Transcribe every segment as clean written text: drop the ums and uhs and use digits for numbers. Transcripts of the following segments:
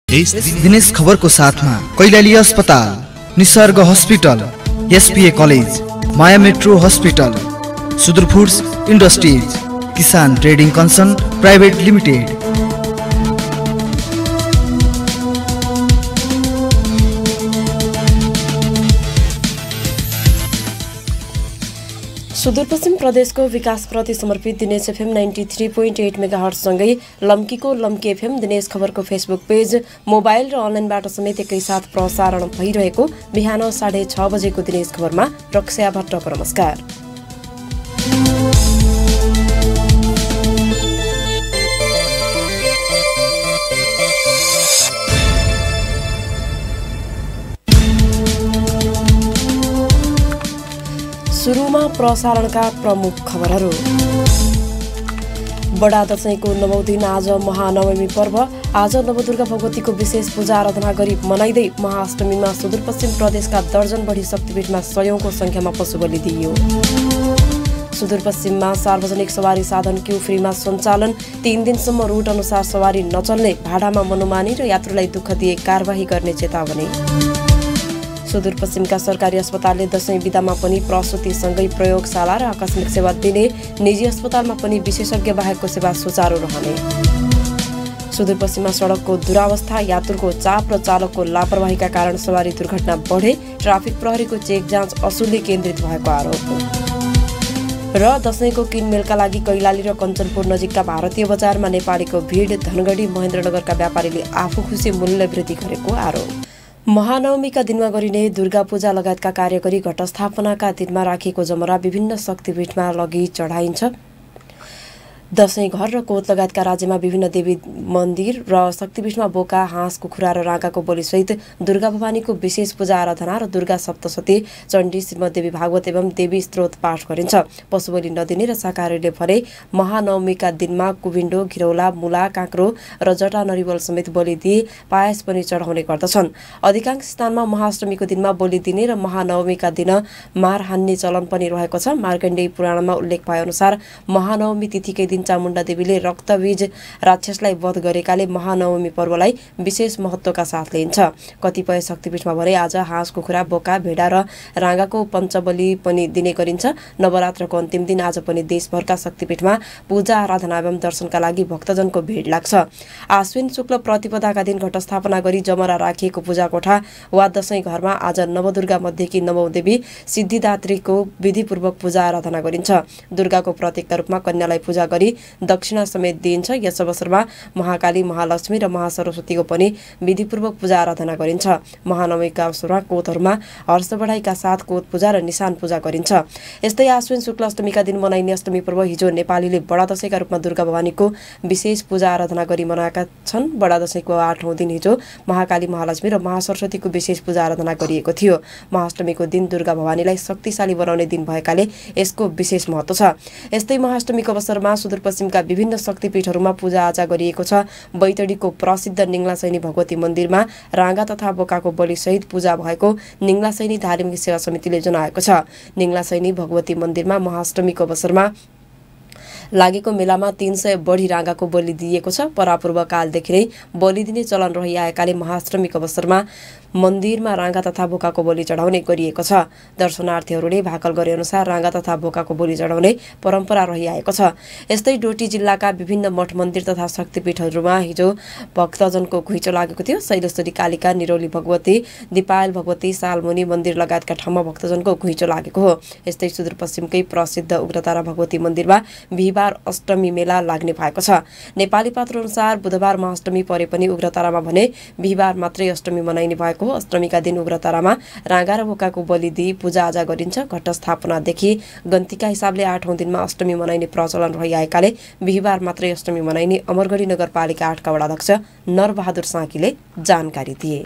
दिनेश खबर को साथ में कैलाली अस्पताल, Nisarga hospital, SPA college, Maya metro hospital, Sudur foods industries, Kisan trading concern private limited. Sudurpashchim प्रदेशको विकासप्रति समर्पित दिनेश एफएम 93.8 मेगाहर्ट्ज सँगै लम्कीको लम्की एफएम दिनेश खबरको फेसबुक पेज, मोबाइल र अनलाइनबाट समेत एकैसाथ प्रसारण भइरहेको बिहान 6:30 बजेको दिनेश खबरमा रक्षा भट्टको नमस्कार। सुरुमा प्रसारणका प्रमुख खबरहरू। बडा दशैंको 9औं दिन आज महानवमी पर्व। आज नवदुर्गा भगवतीको विशेष पूजा आराधना गरी मनाइँदै महाअष्टमीमा सुदूरपश्चिम प्रदेशका दर्जन बढी शक्तिपीठमा सयौंको संख्यामा पशु बलि दिइयो। सुदूरपश्चिममा सार्वजनिक सवारी साधन क्यू फ्रीमा सञ्चालन। 3 दिनसम्म रुट अनुसार सवारी नचल्ने, भाडामा मनोमानी र यात्रुलाई दुःख दिए कारबाही गर्ने चेतावनी। सुदूरपश्चिमका सरकारी अस्पतालले दशैं बिदामा पनि प्रसुतिसँगै प्रयोगशाला र आकस्मिक सेवा दिने, निजी अस्पतालमा पनि विशेषज्ञ बाहेकको सेवा सुचारू रहने। सुदूरपश्चिममा सडकको दुरावस्था, यात्रुको चाप र चालकको लापरवाहीका कारण सवारी दुर्घटना बढे। ट्राफिक प्रहरीको चेक जाँच असुलले केन्द्रित भएको आरोप। र दशैंको किनमेलका लागि कैलाली र कञ्चनपुर नजिकका भारतीय बजारमा नेपालीको भिड। धनगढी महेन्द्रनगरका व्यापारीले आफू खुसी मूल्य वृद्धि गरेको आरोप। महानवमीका दिनमा गरिने दुर्गा पूजा लगायतका कार्य गरी घटस्थापनाका दिनमा राखिएको जमरा विभिन्न शक्तिपीठमा लगी चढाइन्छ। दशैं घर र कोत लगायतका राज्यमा विभिन्न देवी मन्दिर र शक्तिपीठमा बोका, हाँस, कुखुरा र राँगाको बलिसहित दुर्गा भवानीको विशेष पूजा आराधना र दुर्गा सप्तशती, चण्डी, श्रीमद्देवी भागवत एवं देवी स्त्रोत पाठ गरिन्छ। पशु बलि नदिने र शाकाहारीले भने महानवमीका दिनमा कुविन्डो, घिरौला, मुला, काँक्रो र जटा नरिवल समेत बलि दिए पायस पनि चढाउने गर्दछन्। अधिकांश स्थानमा महाअष्टमीको दिनमा बलि दिने र महानवमीका दिन मार हान्ने चलन पनि रहेको छ। मार्कण्डेय पुराणमा उल्लेख भए अनुसार महानवमी तिथिकै दिन चामुण्डा देवीले रक्तबीज राक्षसलाई वध गरेकाले महानवमी पर्वलाई विशेष महत्त्वका साथ लिइन्छ। कतिपय शक्तिपीठमा भने आज हाँस, कुखुरा, बोका, भेडा र राँगाको पञ्चबली पनि दिने गरिन्छ। नवरात्रको अन्तिम दिन आज पनि देशभरका शक्तिपीठमा पूजा आराधना एवं दर्शनका लागि भक्तजनको भिड लाग्छ। आश्विन शुक्ल प्रतिपदाका दिन घटस्थापना गरी जमरा राखिएको पूजा कोठा वा दशैं घरमा आज नवदुर्गा मध्येकी 9औं देवी सिद्धिदात्रीको विधिपूर्वक पूजा आराधना गरिन्छ। दुर्गाको प्रतीकका रूपमा कन्यालाई पूजा गरी दक्षिणा समेत दिइन्छ। यस अवसरमा महाकाली, महालक्ष्मी र महासरस्वतीको पनि विधिपूर्वक पूजा आराधना गरिन्छ। महानवमीका अवसरमा कोतहरूमा हर्ष बढाइका साथ कोत पूजा र निशान पूजा गरिन्छ। यस्तै आश्विन शुक्ल अष्टमीका दिन मनाइने अष्टमी पर्व हिजो नेपालीले बडा दशैंका रूपमा दुर्गा भवानीको विशेष पूजा आराधना गरी मनाएका छन्। बडा दशैंको 8औं दिन हिजो महाकाली, महालक्ष्मी र महासरस्वतीको विशेष पूजा आराधना गरिएको थियो। महाअष्टमीको दिन दुर्गा भवानीलाई शक्तिशाली बनाउने दिन भएकाले यसको विशेष महत्त्व छ। यस्तै महाअष्टमीको अवसरमा सुदूरपश्चिमका विभिन्न शक्तिपीठहरूमा पूजाआजा गरिएको छ। बैतडीको प्रसिद्ध निङ्लासैनी भगवती मन्दिरमा राँगा तथा बोकाको बलिसहित पूजा भएको निङ्लासैनी धार्मिक सेवा समितिले जनाएको छ। निङ्लासैनी भगवती मन्दिरमा महाअष्टमीको अवसरमा लागेको मेलामा 300 बढी राँगाको बलि दिइएको छ। परापूर्व कालदेखि नै बलि दिने चलन रहिआएकाले महाअष्टमीको अवसरमा मन्दिरमा राँगा तथा बोकाको बलि चढाउने गरिएको छ। दर्शनार्थीहरूले भाकल गरे अनुसार राँगा तथा बोकाको बलि चढाउने परम्परा रहिआएको छ। यस्तै डोटी जिल्लाका विभिन्न मठ मन्दिर तथा शक्तिपीठहरूमा हिजो भक्तजनको घुइँचो लागेको थियो। शैलेश्वरी कालिका, निरौली भगवती, दिपायल भगवती, सालमुनि मन्दिर लगायतका ठाउँमा भक्तजनको घुइँचो लागेको हो। यस्तै सुदूरपश्चिमकै प्रसिद्ध उग्रतारा भगवती मन्दिरमा बिहिबार अष्टमी मेला लाग्ने भएको छ। नेपाली पात्र अनुसार बुधबार महाअष्टमी परे पनि उग्रतारामा भने बिहिबार मात्रै अष्टमी मनाइने भएको। अष्टमीका दिन उग्रतारामा राँगा र बोकाको बलि दिई पूजाआजा गरिन्छ। घटस्थापनादेखि गन्तीका हिसाबले 8औं दिनमा अष्टमी मनाइने प्रचलन रहिआएकाले बिहिबार मात्रै अष्टमी मनाइने अमरगढी नगरपालिका 8 का वडाध्यक्ष नरबहादुर साँकीले जानकारी दिए।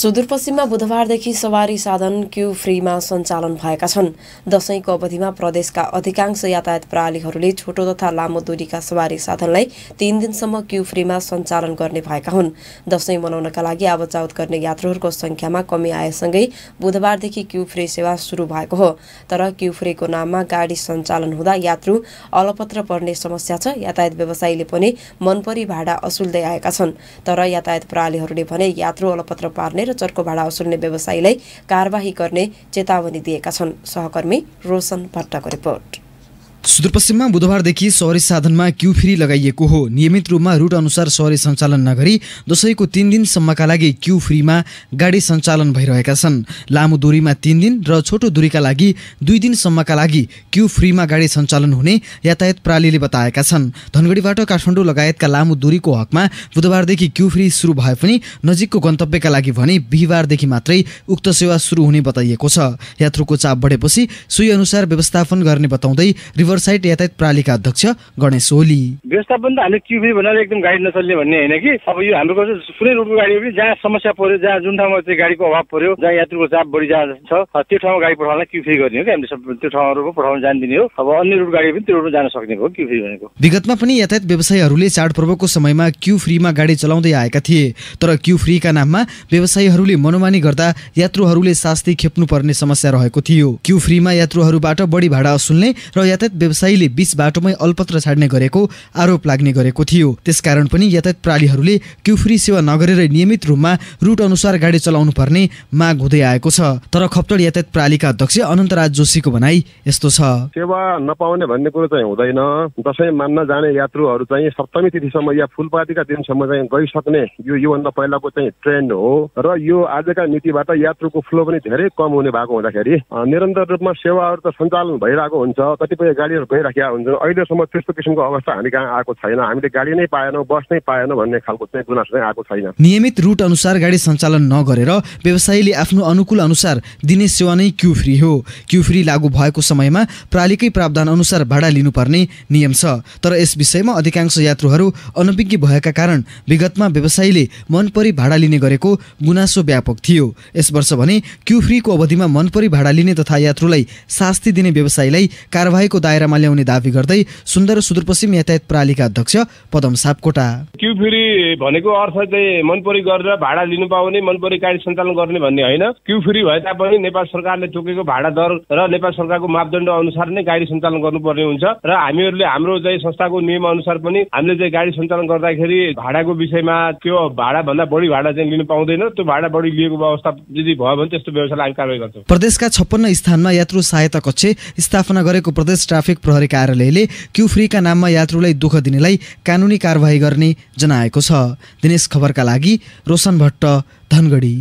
सुदूरपश्चिममा बुधबारदेखि सवारी साधन क्यू फ्रीमा सञ्चालन भएका छन्। दशैंको अवधिमा प्रदेशका अधिकांश यातायात प्रणालीहरूले छोटो तथा लामो दूरीका सवारी साधनलाई 3 दिनसम्म क्यू फ्रीमा सञ्चालन गर्ने भएका हुन्। दशैं मनाउनका लागि आवत जावत गर्ने यात्रुहरूको संख्यामा कमी आएसँगै बुधबारदेखि क्यू फ्री सेवा सुरु भएको हो। तर क्यू फ्रीको नाममा गाडी सञ्चालन हुँदा यात्रु अलपत्र पर्ने समस्या छ। यातायात व्यवसायीले पनि मनपरी भाडा असुल्दै आएका छन्। तर यातायात प्रणालीहरूले भने यात्रु अलपत्र पार्ने र चर्को भाडा असुल्ने व्यवसायीलाई कारबाही गर्ने चेतावनी दिएका छन्। सहकर्मी रोशन भट्टको रिपोर्ट। सुदूरपश्चिममा बुधबारदेखि सवारी साधनमा क्यू फ्री लगाइएको हो। नियमित रूपमा रुट अनुसार सवारी सञ्चालन नगरी दशैंको 3 दिनसम्मका लागि क्यू फ्रीमा गाडी सञ्चालन भइरहेका छन्। लामो दूरीमा 3 दिन र छोटो दूरीका लागि 2 दिनसम्मका लागि क्यू फ्रीमा गाडी सञ्चालन हुने यातायात प्रणालीले बताएका छन्। धनगढीबाट काठमाडौँ लगायतका लामो दूरीको हकमा बुधबारदेखि क्यू फ्री सुरु भए पनि नजिकको गन्तव्यका लागि भने बिहीबारदेखि मात्रै उक्त सेवा सुरु हुने बताइएको छ। यात्रुको चाप बढेपछि सोही अनुसार व्यवस्थापन गर्ने बताउँदै रिभरसाइड यातायात प्रणालीका अध्यक्ष गणेश ओली, व्यवस्थापन त हामीले क्यू फ्री भनेर एकदम गाडी नचल्ने भन्ने होइन कि अब यो हाम्रो कुनै रुटको गाडी पनि जहाँ समस्या पर्यो, जहाँ जुन ठाउँमा चाहिँ गाडीको अभाव पर्यो, जहाँ यात्रुको चाप बढी जहाँ छ त्यो ठाउँमा गाडी पठाउन क्यू फ्री गर्ने हो कि हामीले त्यो ठाउँहरुको पठाउन जान्दिने हो। अब अन्य रुट गाडी पनि त्यो रुटमा जान सक्ने हो क्यू फ्री भनेको। विगतमा पनि यातायात व्यवसायीहरूले चाडपर्वको समयमा क्यू फ्रीमा गाडी चलाउँदै आएका थिए। तर क्यू फ्रीका नाममा व्यवसायीहरूले मनोमानी गर्दा यात्रुहरूले शास्ति खेप्नुपर्ने समस्या रहेको थियो। क्यू फ्रीमा यात्रुहरूबाट बढी भाडा असुल्ने र यातायात व्यवसायीले बीच बाटोमै अलपत्र छाड्ने गरेको आरोप लाग्ने गरेको थियो। त्यसकारण पनि यातायात प्रणालीहरूले क्यू फ्री सेवा नगरेर नियमित रूपमा रुट अनुसार गाडी चलाउनु पर्ने माग हुँदै आएको छ। तर खप्तड यातायात प्रणालीका अध्यक्ष अनन्तराज जोशीको भनाई यस्तो छ। सेवा नपाउने भन्ने कुरो चाहिँ हुँदैन। दशैं मान्न जाने यात्रुहरू चाहिँ सप्तमी तिथिसम्म या फुलपातीका दिनसम्म चाहिँ गइसक्ने योभन्दा पहिलाको चाहिँ ट्रेन्ड हो र यो आजका नीतिबाट यात्रुको फ्लो पनि धेरै कम हुने भएको हुँदाखेरि निरन्तर रूपमा सेवाहरू त सञ्चालन भइरहेको हुन्छ। कतिपय गाडीहरू गइराखेका हुन्छन्। अहिलेसम्म त्यस्तो किसिमको अवस्था हामी कहाँ आएको छैन। हामीले गाडी नै पाएनौँ, बस नै पाएनौँ भन्ने खालको चाहिँ गुनासो चाहिँ आएको छैन। नियमित रुट अनुसार गाडी सञ्चालन नगरेर व्यवसायीले आफ्नो अनुकूल अनुसार दिने सेवा नै क्यू फ्री हो। क्यू फ्री लागू भएको समयमा प्रणालीकै प्रावधान अनुसार भाडा लिनुपर्ने नियम छ। तर यस विषयमा अधिकांश यात्रुहरू अनभिज्ञ भएका कारण विगतमा व्यवसायीले मनपरी भाडा लिने गरेको गुनासो व्यापक थियो। यस वर्ष भने क्यू फ्रीको अवधिमा मनपरी भाडा लिने तथा यात्रुलाई शास्ति दिने व्यवसायीलाई कारबाहीको दायरामा ल्याउने दावी गर्दै सुदूरपश्चिम यातायात प्रणालीका अध्यक्ष पदम सापकोटा, क्यू फ्री भनेको अर्थ चाहिँ मनपरी गरेर भाडा लिनु पाउने, मनपरी गाडी सञ्चालन गर्ने भन्ने होइन। क्यू फ्री भए तापनि नेपाल सरकारले तोकेको भाडा दर र नेपाल सरकारको मापदण्ड अनुसार नै गाडी सञ्चालन गर्नुपर्ने हुन्छ र हामीहरूले हाम्रो चाहिँ संस्थाको नियम अनुसार पनि हामीले चाहिँ गाडी सञ्चालन गर्दाखेरि भाडाको विषयमा त्यो भाडा भन्दा बढी भाडा चाहिँ लिनु पाउँदैन। त्यो भाडा बढी लिएको अवस्था यदि भयो भने त्यस्तो व्यवसायलाई हामी कारबाही गर्छौँ। प्रदेशका 56 स्थानमा यात्रु सहायता कक्ष स्थापना गरेको प्रदेश ट्राफिक प्रहरी कार्यालयले क्यू फ्रीका नाममा यात्रुलाई दुःख दिनेलाई कानुनी कारबाही गर्ने जनाएको छ। दिनेश खबरका लागि रोशन भट्ट, धनगढी।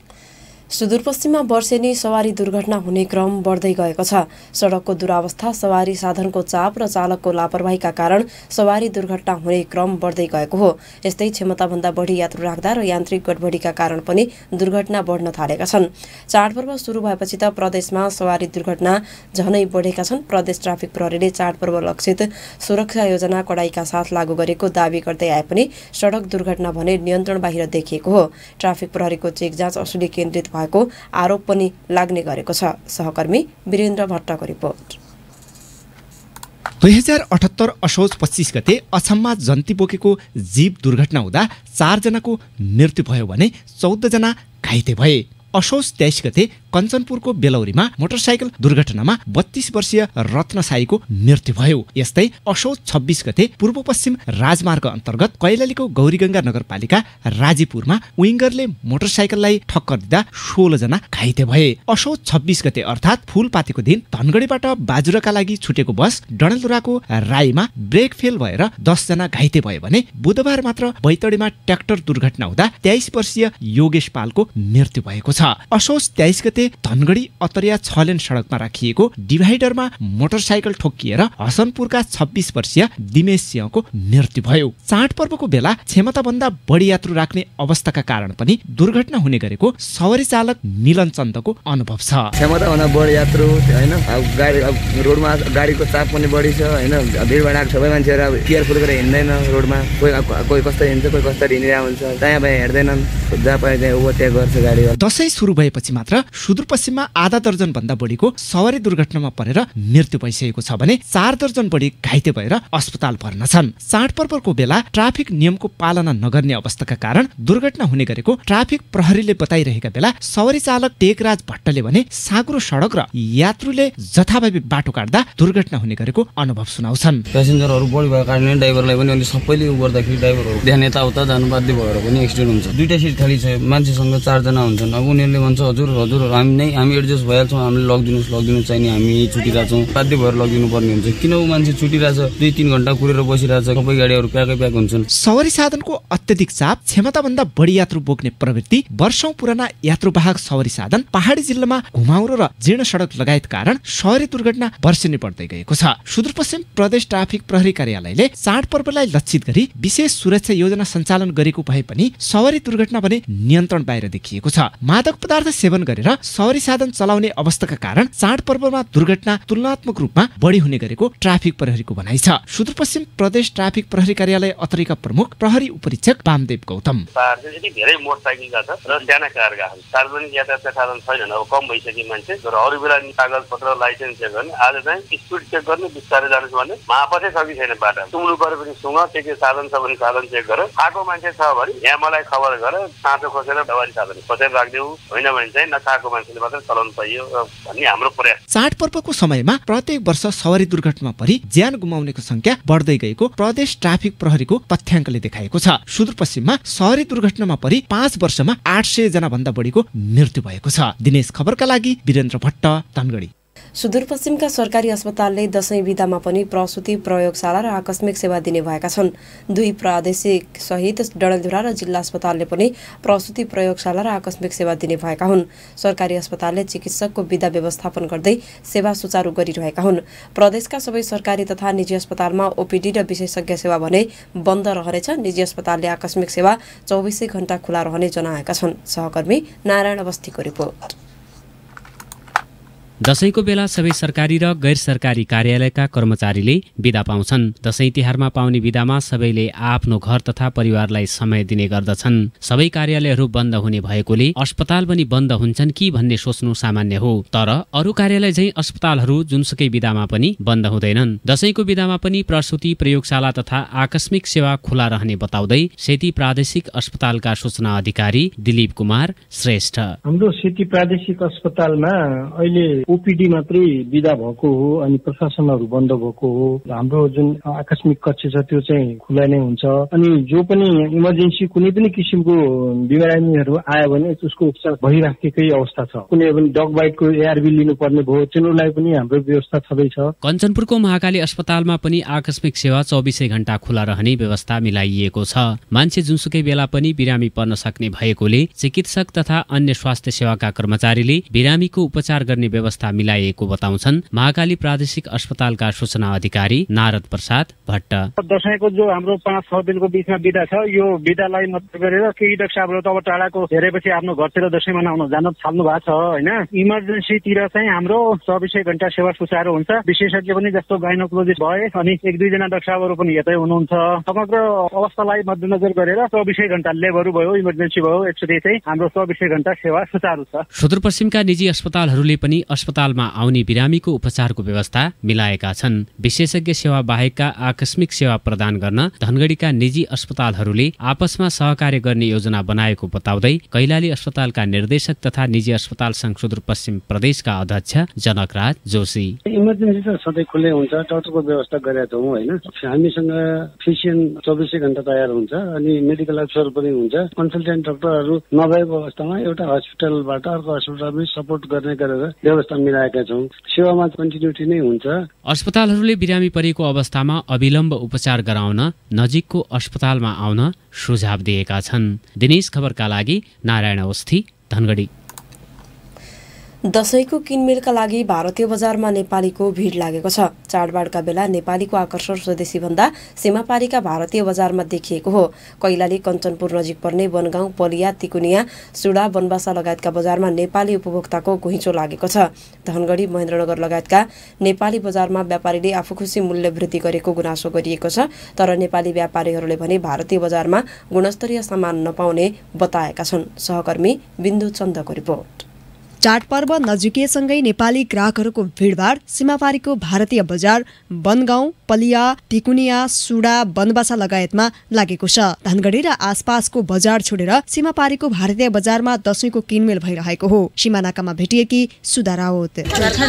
सुदूरपश्चिममा वर्षेनी सवारी दुर्घटना हुने क्रम बढ्दै गएको छ। सडकको दुरावस्था, सवारी साधनको चाप र चालकको लापरवाहीका कारण सवारी दुर्घटना हुने क्रम बढ्दै गएको हो। यस्तै क्षमताभन्दा बढी यात्रु राख्दा र यान्त्रिक गडबडीका कारण पनि दुर्घटना बढ्न थालेका छन्। चाडपर्व सुरु भएपछि त प्रदेशमा सवारी दुर्घटना झनै बढेका छन्। प्रदेश ट्राफिक प्रहरीले चाडपर्व लक्षित सुरक्षा योजना कडाइका साथ लागू गरेको दावी गर्दै आए पनि सडक दुर्घटना भने नियन्त्रण बाहिर देखिएको हो। ट्राफिक प्रहरीको चेक जाँच असुली केन्द्रित भएको आरोप पनि लाग्ने गरेको छ। सहकर्मी वीरेन्द्र भट्टको रिपोर्ट। 2078 असोज 25 गते अछाममा जन्ती बोकेको जीप दुर्घटना हुँदा 4 जनाको मृत्यु भयो भने 14 जना घाइते भए। असोज 23 गते कञ्चनपुरको बेलौरीमा मोटरसाइकल दुर्घटनामा 32 वर्षीय रत्न साईको मृत्यु भयो। यस्तै असोज 26 गते पूर्व पश्चिम राजमार्ग अन्तर्गत कैलालीको गौरीगंगा नगरपालिका राजीपुरमा विङ्गरले मोटरसाइकललाई ठक्कर दिँदा 16 जना घाइते भए। असोज 26 गते अर्थात् फूलपातीको दिन धनगढीबाट बाजुराका लागि छुटेको बस डडेलधुराको राईमा ब्रेक फेल भएर 10 जना घाइते भए भने बुधबार मात्र बैतडीमा ट्र्याक्टर दुर्घटना हुँदा 23 वर्षीय योगेश पालको मृत्यु भएको छ। असोज 23 गते धनगढी अतरिया 6 लेन सडकमा राखिएको डिभाइडरमा मोटरसाइकल ठोक्किएर हसनपुरका 26 वर्षीय दिनेश सिंहको मृत्यु भयो। चाडपर्वको बेला क्षमताभन्दा बढी यात्रु राख्ने अवस्थाका कारण पनि दुर्घटना हुने गरेको सवारी चालक मिलन चन्दको अनुभव छ। क्षमताभन्दा बढी यात्रु हैन, गाडी रोडमा गाडीको चाप पनि बढी छ हैन, भिडभाड सबै मान्छेहरू अब केयरफुल गरेर हिँड्दैन रोडमा, कोही कस्तो हिँड्छ कोही कस्तो हिँडिरहेको हुन्छ, त्यहाँ भए हेर्दैनन्, जहाँ पाए त्यहाँ ओभरटेक गर्छ गाडी। दशैं सुरु भएपछि मात्र सुदूरपश्चिममा आधा दर्जन भन्दा बढीको सवारी दुर्घटनामा परेर मृत्यु भइसकेको छ भने 4 दर्जन बढी घाइते भएर अस्पताल भर्ना छन्। चाडपर्वको बेला ट्राफिक नियमको पालना नगर्ने अवस्थाका कारण दुर्घटना हुने गरेको ट्राफिक प्रहरीले बताइरहेका बेला सवारी चालक टेकराज भट्टले भने साँग्रो सडक र यात्रुले जथाभावी बाटो काट्दा दुर्घटना हुने गरेको अनुभव सुनाउँछन्। प्यासेन्जरहरू बढी भएको कारणले ड्राइभरलाई पनि अलि सबैले गर्दाखेरि ड्राइभरहरू ध्यान यताउता जानु बाध्य भएर पनि एक्सिडेन्ट हुन्छ। दुईटा सिट खाली छ, मान्छेसँग 4 जना हुन्छन्। अब उनीहरूले भन्छ हजुर हामी एडजस्ट भइहाल्छौँ, हामीले लगिदिनु चाहिने, हामी छुटिरहेछौँ, बाध्य भएर लगिदिनु पर्ने हुन्छ। किन ऊ मान्छे छुटिरहेछ, 2-3 घण्टा कुरेर बसिरहेछ, सबै गाडीहरू प्याक हुन्छन्। सवारी साधनको अत्यधिक चाप, क्षमताभन्दा बढी यात्रु बोक्ने प्रवृत्ति, वर्षौं पुराना यात्रुवाहक सवारी साधन, पहाडी जिल्लामा घुमाउरो र जीर्ण सडक लगायत कारण सवारी दुर्घटना वर्षेनी बढ्दै गएको छ। सुदूरपश्चिम प्रदेश ट्राफिक प्रहरी कार्यालयले चाडपर्वलाई लक्षित गरी विशेष सुरक्षा योजना सञ्चालन गरेको भए पनि सवारी दुर्घटना भने नियन्त्रण बाहिर देखिएको छ। मादक पदार्थ सेवन गरेर सवारी साधन चलाउने अवस्थाका कारण चाडपर्वमा दुर्घटना तुलनात्मक रूपमा बढी हुने गरेको ट्राफिक प्रहरीको भनाइ छ। सुदूरपश्चिम प्रदेश ट्राफिक प्रहरी कार्यालय अतरिका प्रमुख प्रहरी उपरीक्षक वामदेव गौतम। धेरै मोटरसाइकलका छ र साना कारका छन्। सार्वजनिक यातायातका साधन छैनन्, अब कम भइसके मान्छे र अरू बेला कागज पत्र लाइसेन्स चेक गर्ने, आज चाहिँ स्पिड चेक गर्ने, बिस्तारै जानुहोस् भने मापसै सकि छैन बाटो। सुँग्नु पर्यो भने सुँग, के साधन छ भने साधन चेक गर, खाएको मान्छे छ भने यहाँ मलाई खबर गर, साँचो खोसेर दबारी साधन खोसेर राखिदेऊ, होइन भने चाहिँ नखाएको मान्छेले मात्रै चलाउनु पाइयो भन्ने हाम्रो प्रयास। चाडपर्वको समयमा प्रत्येक वर्ष सवारी दुर्घटनामा परि ज्यान गुमाउनेको संख्या बढ्दै गएको प्रदेश ट्राफिक प्रहरीको तथ्याङ्कले देखाएको छ। सुदूरपश्चिममा सवारी दुर्घटनामा परि 5 वर्षमा 800 जना भन्दा बढीको मृत्यु भएको छ। दिनेश खबरका लागि वीरेन्द्र भट्ट, धनगढी। सुदूरपश्चिमका सरकारी अस्पतालले दशैं बिदामा पनि प्रसुति प्रयोगशाला र आकस्मिक सेवा दिने भएका छन्। 2 प्रादेशिक सहित डडेलधुरा र जिल्ला अस्पतालले पनि प्रसुति प्रयोगशाला र आकस्मिक सेवा दिने भएका हुन्। सरकारी अस्पतालले चिकित्सकको बिदा व्यवस्थापन गर्दै सेवा सुचारू गरिरहेका हुन्। प्रदेशका सबै सरकारी तथा निजी अस्पतालमा ओपीडी र विशेषज्ञ सेवा भने बन्द रहनेछ। निजी अस्पतालले आकस्मिक सेवा 24 घण्टा खुला रहने जनाएका छन्। सहकर्मी नारायण अवस्थीको रिपोर्ट। दशैंको बेला सबै सरकारी र गैर सरकारी कार्यालयका कर्मचारीले बिदा पाउँछन्। दशैं तिहारमा पाउने बिदामा सबैले आफ्नो घर तथा परिवारलाई समय दिने गर्दछन्। सबै कार्यालयहरू बन्द हुने भएकोले अस्पताल पनि बन्द हुन्छन् कि भन्ने सोच्नु सामान्य हो। तर अरू कार्यालय झैं अस्पतालहरू जुनसुकै बिदामा पनि बन्द हुँदैनन्। दशैंको बिदामा पनि प्रसुति प्रयोगशाला तथा आकस्मिक सेवा खुला रहने बताउँदै सेती प्रादेशिक अस्पतालका सूचना अधिकारी दिलीप कुमार श्रेष्ठ। हाम्रो सेती प्रादेशिक अस्पतालमा अहिले ओपीडी मात्रै बिदा भएको हो अनि प्रशासनहरू बन्द भएको हो। हाम्रो जुन आकस्मिक कक्ष छ त्यो चाहिँ खुला नै हुन्छ अनि जो पनि इमर्जेन्सी कुनै पनि किसिमको बिरामीहरू आयो भने उसको उपचार भइराखेकै अवस्था छ। कुनै पनि डग बाइटको एआरबी लिनुपर्ने भयो तिनीहरूलाई पनि हाम्रो व्यवस्था छँदैछ। कञ्चनपुरको महाकाली अस्पतालमा पनि आकस्मिक सेवा 24 घण्टा खुला रहने व्यवस्था मिलाइएको छ। मान्छे जुनसुकै बेला पनि बिरामी पर्न सक्ने भएकोले चिकित्सक तथा अन्य स्वास्थ्य सेवाका कर्मचारीले बिरामीको उपचार गर्ने व्यवस्था मिलाइएको बताउँछन् महाकाली प्रादेशिक अस्पतालका सूचना अधिकारी नारद प्रसाद भट्ट। दशैंको जो हाम्रो 5-6 दिनको बीचमा बिदा छ यो बिदालाई मत गरेर केही डाक्टर साहबहरू त अब टाढाको हेरेपछि आफ्नो घरतिर दशैं मनाउन जान थाल्नु भएको छ होइन। इमर्जेन्सीतिर चाहिँ हाम्रो 24 घण्टा सेवा सुचारू हुन्छ। विशेषज्ञ पनि जस्तो गाइनोकोलोजिस्ट भए अनि 1-2 जना डाक्टर साहबहरू पनि यतै हुनुहुन्छ। समग्र अवस्थालाई मध्यनजर गरेर 24 घण्टा लेबहरू भयो इमर्जेन्सी भयो एक्सरे चाहिँ हाम्रो 24 घण्टा सेवा सुचारू छ। सुदूरपश्चिमका निजी अस्पतालहरूले पनि अस्पतालमा आउने बिरामीको उपचारको व्यवस्था मिलाएका छन्। विशेषज्ञ सेवा बाहेकका आकस्मिक सेवा प्रदान गर्न धनगढीका निजी अस्पतालहरूले आपसमा सहकार्य गर्ने योजना बनाएको बताउँदै कैलाली अस्पतालका निर्देशक तथा निजी अस्पताल संघ सुदूरपश्चिम प्रदेशका अध्यक्ष जनकराज जोशी। इमर्जेन्सी त सधैँ खुल्लै हुन्छ, डाक्टरको व्यवस्था गरेका छौँ होइन। हामीसँग फिजिसियन 24 घण्टा तयार हुन्छ अनि मेडिकल अफिसर पनि हुन्छ। कन्सल्टेन्ट डाक्टरहरू नभएको अवस्थामा एउटा हस्पिटलबाट अर्को हस्पिटलमा सपोर्ट गर्ने गरेर व्यवस्था मिलाएका छौँ। सेवामा कन्टिन्युटी नै हुन्छ। अस्पतालहरूले बिरामी परेको अवस्थामा अविलम्ब उपचार गराउन नजिकको अस्पतालमा आउन सुझाव दिएका छन्। दिनेश खबरका लागि नारायण अवस्थी, धनगढी। दशैंको किनमेलका लागि भारतीय बजारमा नेपालीको भिड लागेको छ। चाडबाडका बेला नेपालीको आकर्षण स्वदेशी भन्दा सीमापारीका भारतीय बजारमा देखिएको हो। कैलाली कञ्चनपुर नजिक पर्ने बनगाउँ, पलिया, तिकुनिया, सुडा, बनबासा लगायतका बजारमा नेपाली उपभोक्ताको घुइँचो लागेको छ। धनगढी, महेन्द्रनगर लगायतका नेपाली बजारमा व्यापारीले आफू खुसी मूल्य वृद्धि गरेको गुनासो गरिएको छ। तर नेपाली व्यापारीहरूले भने भारतीय बजारमा गुणस्तरीय सामान नपाउने बताएका छन्। सहकर्मी बिन्दु चन्दको रिपोर्ट। चाडपर्व नजिकैसँगै नेपाली ग्राहकहरूको भिडभाड सीमापारीको भारतीय बजार बनगाउँ, पलिया, टिकुनिया, सुडा, बनबासा लगायतमा लागेको छ। धनगढी र आसपासको बजार छोडेर सीमापारीको भारतीय बजारमा दशैंको किनमेल भइरहेको हो। सीमानाकामा भेटिएकी सुधा राउत।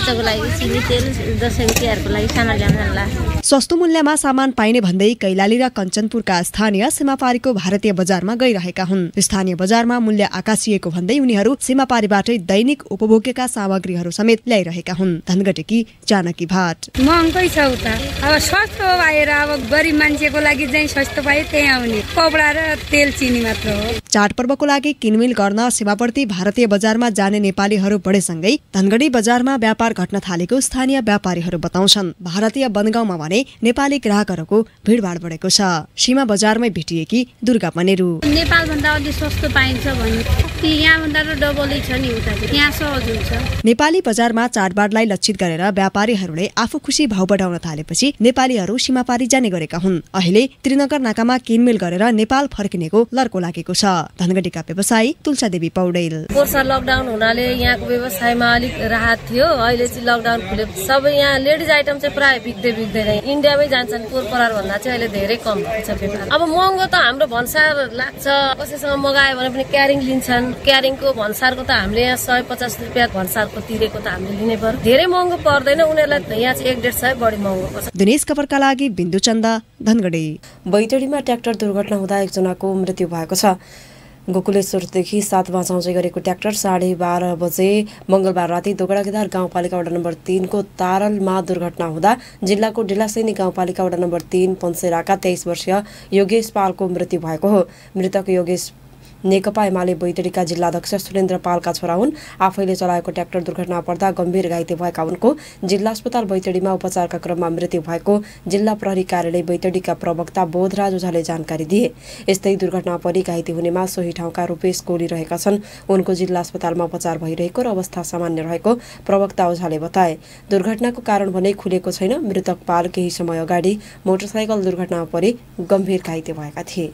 सस्तो मूल्यमा सामान पाइने भन्दै कैलाली र कञ्चनपुरका स्थानीय सीमापारीको भारतीय बजारमा गइरहेका हुन्। स्थानीय बजारमा मूल्य आकाशिएको भन्दै उनीहरू सीमापारीबाटै दैनिक उपभोग्यका सामग्रीहरू समेत ल्याइरहेका हुन्। धनगढीकी जानकी भाट। महँगै छ उता, अब सस्तो भएर अब गरिब मान्छेको लागि चाहिँ सस्तो पाए त्यही आउने, कपडा र तेल चिनी मात्र हो। चाडपर्वको लागि किनमेल गर्न सीमावर्ती भारतीय बजारमा जाने नेपालीहरू बढेसँगै धनगढी बजारमा व्यापार घट्न थालेको स्थानीय व्यापारीहरू बताउँछन्। भारतीय बनगाउँमा भने नेपाली ग्राहकहरूको भिडभाड बढेको छ। सीमा बजारमै भेटिएकी दुर्गा पनेरू। नेपाल भन्दा अलि सस्तो पाइन्छ भने यहाँ भन्दा त डबलै छ नि, उता यहाँ सहज हुन्छ। नेपाली बजारमा चाडबाडलाई लक्षित गरेर व्यापारीहरूले आफू खुसी भाव बढाउन थालेपछि नेपालीहरू सीमापारी जाने गरेका हुन्। अहिले त्रिनगर नाकामा किनमेल गरेर नेपाल फर्किनेको लर्को लागेको छ। धनगढीका व्यवसायी तुलसादेवी पौडेल। वर्ष लकडाउन हुनाले यहाँको व्यवसायमा अलिक राहत थियो। अहिले चाहिँ लकडाउन खुले सबै यहाँ लेडिज आइटम चाहिँ प्राय बिक्दैन। इन्डियामै जान्छन्। पोरपरार भन्दा चाहिँ अहिले धेरै कम छ व्यापार। अब महँगो त हाम्रो भन्सार लाग्छ। कसैसँग मगायो भने पनि क्यारिङ लिन्छन्। क्यारिङको भन्सारको त हामीले यहाँ 150 रुपियाँ भन्सारको तिरेको त हामीले लिनै पर्यो। धेरै महँगो पर्दैन उनीहरूलाई, यहाँ चाहिँ 1-1.5 बढी महँगो पर्छ। दिनेश खबरका लागि बिन्दु चन्दा, धनगढी। बैतडीमा ट्र्याक्टर दुर्घटना हुँदा एकजनाको मृत्यु भएको छ। गोकुलेश्वरदेखि 7 आउँदै गरेको ट्र्याक्टर 12:30 बजे मंगलबार राति दोगडाकेदार गाउँपालिका वडा नम्बर 3 को तारलमा दुर्घटना हुँदा जिल्लाको डिलासैनी गाउँपालिका वडा नम्बर 3 पन्सेराका 23 वर्षीय योगेश पालको मृत्यु भएको हो। मृतक योगेश नेकपा एमाले बैतडीका जिल्लाध्यक्ष सुरेन्द्र पालका छोरा हुन्। आफैले चलाएको ट्र्याक्टर दुर्घटना पर्दा गम्भीर घाइते भएका उनको जिल्ला अस्पताल बैतडीमा उपचारका क्रममा मृत्यु भएको जिल्ला प्रहरी कार्यालय बैतडीका प्रवक्ता बोधराज ओझाले जानकारी दिए। यस्तै दुर्घटना परि घाइते हुनेमा सोही ठाउँका रूपेश कोली रहेका छन्। उनको जिल्ला अस्पतालमा उपचार भइरहेको र अवस्था सामान्य रहेको प्रवक्ता ओझाले बताए। दुर्घटनाको कारण भने खुलेको छैन। मृतक पाल केही समय अगाडि मोटरसाइकल दुर्घटनामा परि गम्भीर घाइते भएका थिए।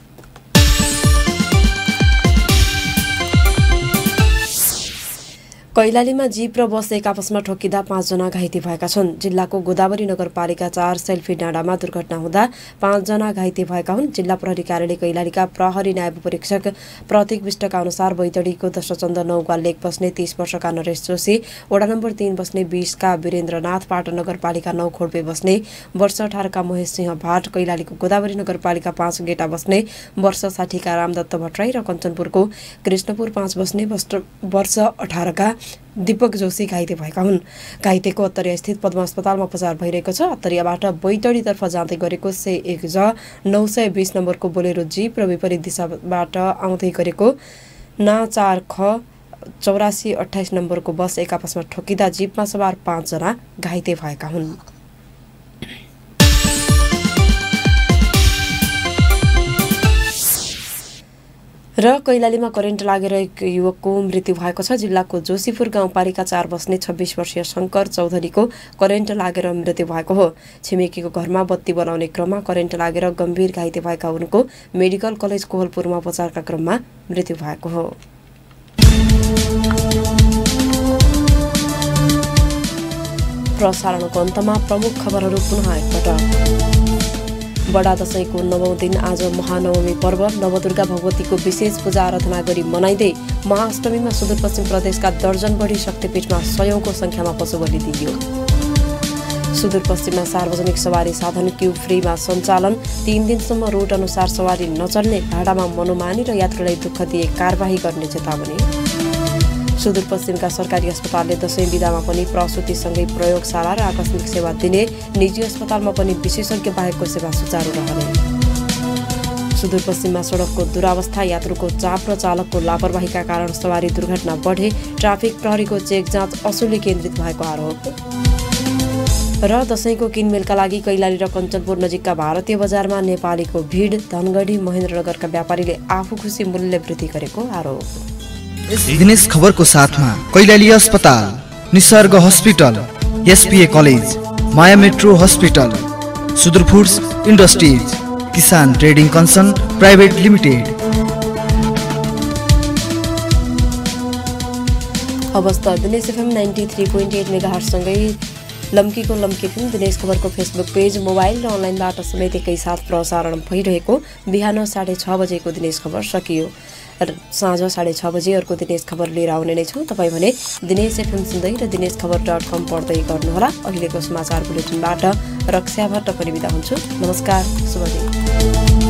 कैलालीमा जीप र बस एक आपसमा ठोकिँदा 5 जना घाइते भएका छन्। जिल्लाको गोदावरी नगरपालिका 4 सेल्फी डाँडामा दुर्घटना हुँदा 5 जना घाइते भएका हुन्। जिल्ला प्रहरी कार्यालय कैलालीका प्रहरी नायब परीक्षक प्रतीक विष्टका अनुसार बैतडीको दशचन्द 9 गा लेक बस्ने 30 वर्षका नरेश जोशी, वडा नम्बर 3 बस्ने 20 का वीरेन्द्रनाथ, पाटन नगरपालिका 9 खोडपे बस्ने वर्ष 18 का महेश सिंह भाट, कैलालीको गोदावरी नगरपालिका 5 गेटा बस्ने वर्ष 60 का रामदत्त भट्टराई र कञ्चनपुरको कृष्णपुर 5 बस्ने वर्ष 18 का दीपक जोशी घाइते भएका हुन्। घाइतेको अत्तरिया स्थित पद्मा अस्पतालमा उपचार भइरहेको छ। अत्तरियाबाट बैतडीतर्फ जाँदै गरेको C1J 920 नम्बरको बोलेरो जीप र विपरीत दिशाबाट आउँदै गरेको ना 4ख 8428 नम्बरको बस एक आपसमा ठोकिँदा जीपमा सवार 5 जना घाइते भएका हुन्। र कैलालीमा करेन्ट लागेर एक युवकको मृत्यु भएको छ। जिल्लाको जोशीपुर गाउँपालिका 4 बस्ने 26 वर्षीय शङ्कर चौधरीको करेन्ट लागेर मृत्यु भएको हो। छिमेकीको घरमा बत्ती बनाउने क्रममा करेन्ट लागेर गम्भीर घाइते भएका उनको मेडिकल कलेज कोहलपुरमा उपचारका क्रममा मृत्यु भएको हो। प्रसारणको अन्तमा प्रमुख खबरहरू पुनः एकपटक। बडा दशैंको 9औं दिन आज महानवमी पर्व। नवदुर्गा भगवतीको विशेष पूजा आराधना गरी मनाइँदै महाअष्टमीमा सुदूरपश्चिम प्रदेशका दर्जन बढी शक्तिपीठमा 100औंको संख्यामा पशु बलि दिइयो। सुदूरपश्चिममा सार्वजनिक सवारी साधन क्यू फ्रीमा सञ्चालन। 3 दिनसम्म रूट अनुसार सवारी नचल्ने, भाडामा मनोमानी र यात्रुलाई दुःख दिए कारबाही गर्ने चेतावनी। सुदूरपश्चिमका सरकारी अस्पतालले दशैं बिदामा पनि प्रसुतिसँगै प्रयोगशाला र आकस्मिक सेवा दिने। निजी अस्पतालमा पनि विशेषज्ञ बाहेकको सेवा सुचारू रहने। सुदूरपश्चिममा सडकको दुरावस्था, यात्रुको चाप र चालकको लापरवाहीका कारण सवारी दुर्घटना बढे। ट्राफिक प्रहरीको चेक जाँच असुली केन्द्रित भएको आरोप। र दशैंको किनमेलका लागि कैलाली र कञ्चनपुर नजिकका भारतीय बजारमा नेपालीको भिड। धनगढी महेन्द्रनगरका व्यापारीले आफू खुसी मूल्य वृद्धि गरेको आरोप। दिनेश खबरको साथमा कैलाली अस्पताल, Nisarga hospital, SPA college, Maya metro hospital, Sudur foods industries, Kisan trading concern private limited. अवस्था दिनेश एफएम 93.8 मेगाहर्जसँगै लम्कीको लम्की फिल्म दिनेश खबरको फेसबुक पेज, मोबाइल र अनलाइनबाट समेत एकैसाथ प्रसारण भइरहेको बिहान 6:30 बजेको दिनेश खबर सकियो। साँझ 6:30 बजे अर्को दिनेश खबर लिएर आउने नै छौँ। तपाईँ भने दिनेश एफएम सुन्दै र दिनेशखबर.com पढ्दै गर्नुहोला। अहिलेको समाचार बुलेटिनबाट रक्षा भट्ट पनि बिदा हुन्छु। नमस्कार, शुभ दिन।